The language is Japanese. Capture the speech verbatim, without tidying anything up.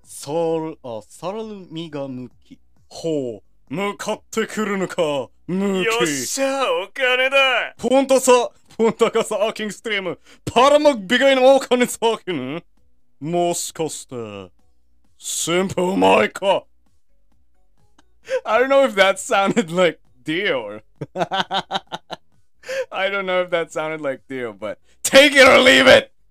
ソル、あ、サラミが向き。ほう、向かってくるのか、向き。 よっしゃ、お金だ。 Punta sa, punta ka sa aking stream para magbigay ng okanin sa akin, eh? もしかして、simple mai ka? I don't know if that sounded like Dio. I don't know if that sounded like Dio, but take it or leave it!